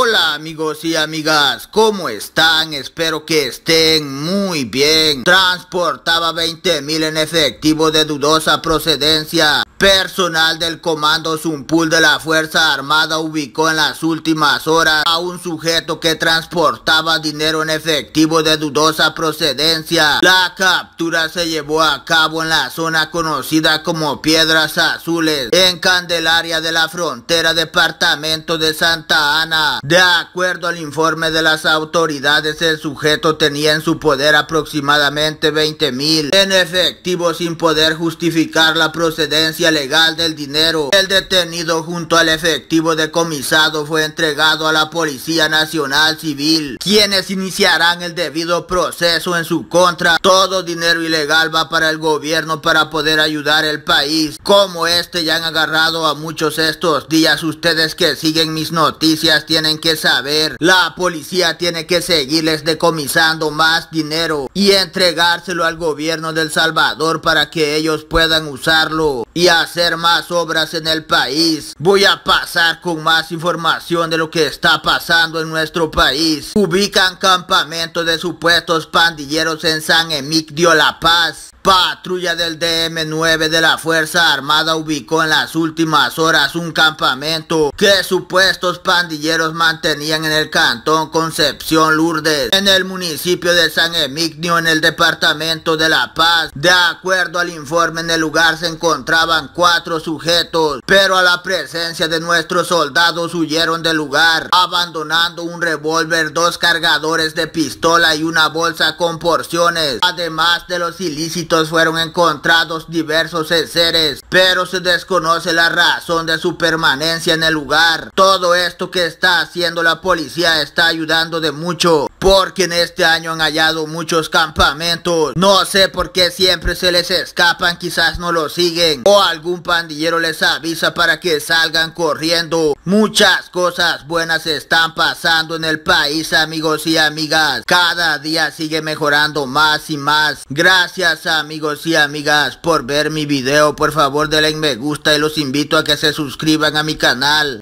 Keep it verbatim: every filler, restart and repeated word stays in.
Hola amigos y amigas, ¿cómo están? Espero que estén muy bien. Transportaba veinte mil en efectivo de dudosa procedencia. Personal del Comando Zumpul de la Fuerza Armada ubicó en las últimas horas a un sujeto que transportaba dinero en efectivo de dudosa procedencia. La captura se llevó a cabo en la zona conocida como Piedras Azules, en Candelaria de la Frontera, departamento de Santa Ana. De acuerdo al informe de las autoridades, el sujeto tenía en su poder aproximadamente veinte mil en efectivo sin poder justificar la procedencia legal del dinero. El detenido junto al efectivo decomisado fue entregado a la Policía Nacional Civil, quienes iniciarán el debido proceso en su contra. Todo dinero ilegal va para el gobierno para poder ayudar al país. Como este ya han agarrado a muchos estos días. Ustedes que siguen mis noticias tienen que saber, la policía tiene que seguirles decomisando más dinero y entregárselo al gobierno de El Salvador para que ellos puedan usarlo y hacer más obras en el país. Voy a pasar con más información de lo que está pasando en nuestro país. Ubican campamento de supuestos pandilleros en San Emigdio, La Paz. Patrulla del D M nueve de la Fuerza Armada ubicó en las últimas horas un campamento que supuestos pandilleros mantenían en el cantón Concepción Lourdes, en el municipio de San Emigdio, en el departamento de La Paz. De acuerdo al informe, en el lugar se encontraban cuatro sujetos, pero a la presencia de nuestros soldados huyeron del lugar, abandonando un revólver, dos cargadores de pistola y una bolsa con porciones. Además de los ilícitos, fueron encontrados diversos enseres, pero se desconoce la razón de su permanencia en el lugar. Todo esto que está haciendo la policía está ayudando de mucho, porque en este año han hallado muchos campamentos. No sé por qué siempre se les escapan, quizás no lo siguen o algún pandillero les avisa para que salgan corriendo. Muchas cosas buenas están pasando en el país, amigos y amigas. Cada día sigue mejorando más y más. Gracias amigos y amigas por ver mi video. Por favor denle me gusta y los invito a que se suscriban a mi canal.